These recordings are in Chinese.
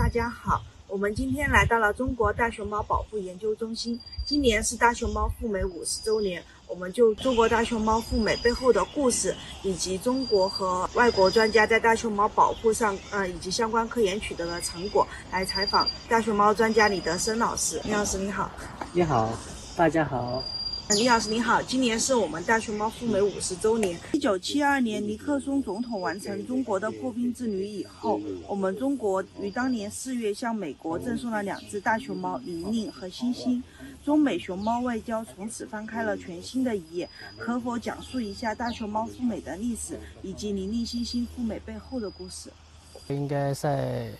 大家好，我们今天来到了中国大熊猫保护研究中心。今年是大熊猫赴美50周年，我们就中国大熊猫赴美背后的故事，以及中国和外国专家在大熊猫保护上，以及相关科研取得的成果，来采访大熊猫专家李德生老师。李老师你好。 你好，大家好。 李老师你好，今年是我们大熊猫赴美50周年。1972年尼克松总统完成中国的破冰之旅以后，我们中国于当年4月向美国赠送了2只大熊猫玲玲和星星，中美熊猫外交从此翻开了全新的一页。可否讲述一下大熊猫赴美的历史，以及玲玲、星星赴美背后的故事？ 应该在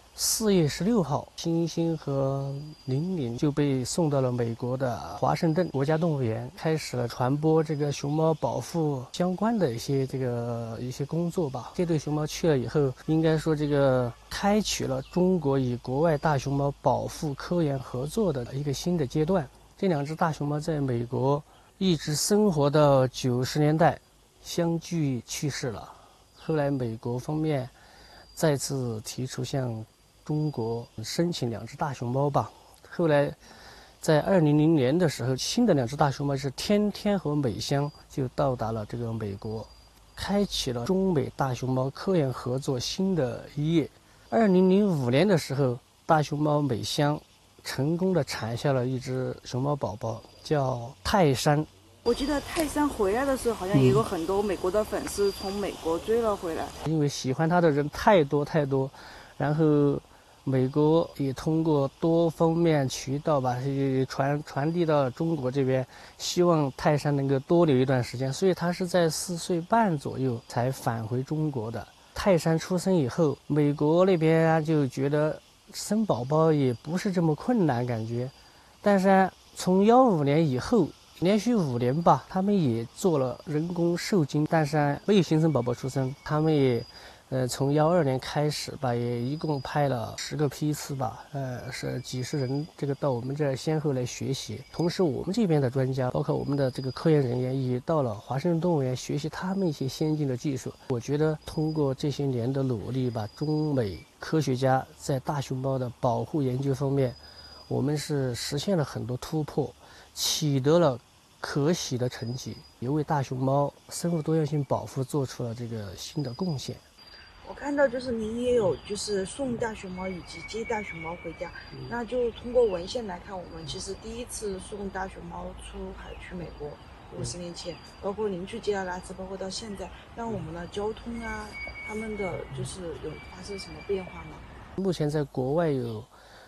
4月16号，星星和玲玲就被送到了美国的华盛顿国家动物园，开始了传播这个熊猫保护相关的一些工作吧。这对熊猫去了以后，应该说这个开启了中国与国外大熊猫保护科研合作的一个新的阶段。这2只大熊猫在美国一直生活到90年代，相继去世了。后来美国方面再次提出向中国申请2只大熊猫吧。后来在2000年的时候，新的2只大熊猫是天天和美香就到达了这个美国，开启了中美大熊猫科研合作新的一页。2005年的时候，大熊猫美香成功的产下了1只熊猫宝宝，叫泰山。 我记得泰山回来的时候，好像也有很多美国的粉丝从美国追了回来， 因为喜欢它的人太多，然后美国也通过多方面渠道吧，传递到中国这边，希望泰山能够多留一段时间，所以他是在4岁半左右才返回中国的。泰山出生以后，美国那边就觉得生宝宝也不是这么困难感觉，但是从15年以后，连续5年吧，他们也做了人工受精，但是没有新生宝宝出生。他们也从12年开始吧，也一共派了10个批次吧，是几十人这个到我们这儿先后来学习。同时我们这边的专家，包括我们的这个科研人员，也到了华盛顿动物园学习他们一些先进的技术。我觉得通过这些年的努力吧，中美科学家在大熊猫的保护研究方面，我们是实现了很多突破，取得了可喜的成绩，也为大熊猫生物多样性保护做出了这个新的贡献。 我看到就是您也有就是送大熊猫以及接大熊猫回家，那就通过文献来看，我们其实第一次送大熊猫出海去美国50年前，包括您去接了2次，包括到现在，让我们的交通啊，他们的就是有发生什么变化吗？ 目前在国外有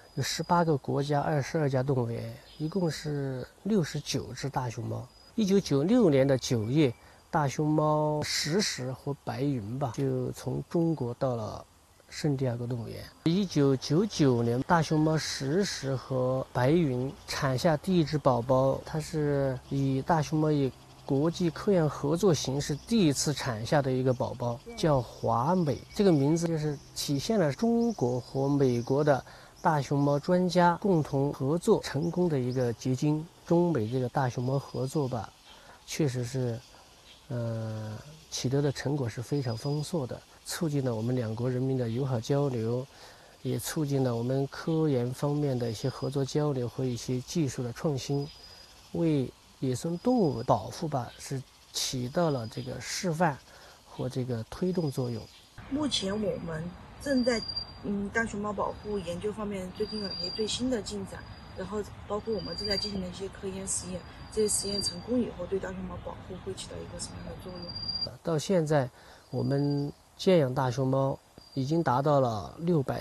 18个国家22家动物园，一共是69只大熊猫。1996年的9月，大熊猫石狮和白云吧，就从中国到了圣地亚哥动物园。1999年，大熊猫石狮和白云产下第1只宝宝，它是以大熊猫以国际科研合作形式第1次产下的一个宝宝，叫华美。这个名字就是体现了中国和美国的大熊猫专家共同合作成功的一个结晶。中美这个大熊猫合作吧，确实是取得的成果是非常丰硕的，促进了我们2国人民的友好交流，也促进了我们科研方面的一些合作交流和一些技术的创新，为野生动物保护吧是起到了这个示范和这个推动作用。 目前我们正在大熊猫保护研究方面最近有一些最新的进展，然后包括我们正在进行的一些科研实验，这些实验成功以后对大熊猫保护会起到一个什么样的作用？ 到现在我们圈养大熊猫已经达到了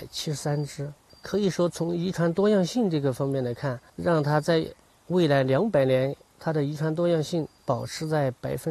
673只，可以说从遗传多样性这个方面来看，让它在未来200年它的遗传多样性保持在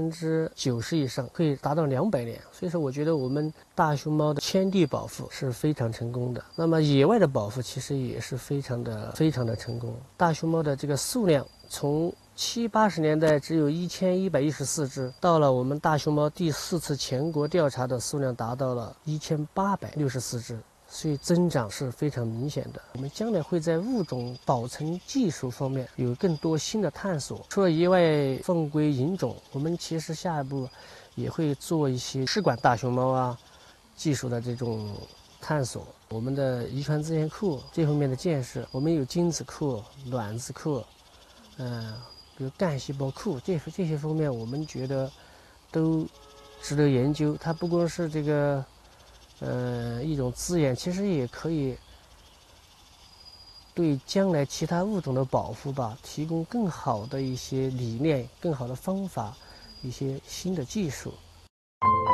90%以上，可以达到200年。所以说我觉得我们大熊猫的圈地保护是非常成功的，那么野外的保护其实也是非常的成功。大熊猫的这个数量从70、80年代只有1114只，到了我们大熊猫第4次全国调查的数量达到了1864只，所以增长是非常明显的。我们将来会在物种保存技术方面有更多新的探索。除了野外放归引种，我们其实下一步也会做一些试管大熊猫技术的这种探索。 我们的遗传资源库这方面的建设，我们有精子库、卵子库，比如干细胞库，这些方面我们觉得都值得研究。它不光是这个一种资源，其实也可以对将来其他物种的保护吧，提供更好的一些理念、更好的方法、一些新的技术。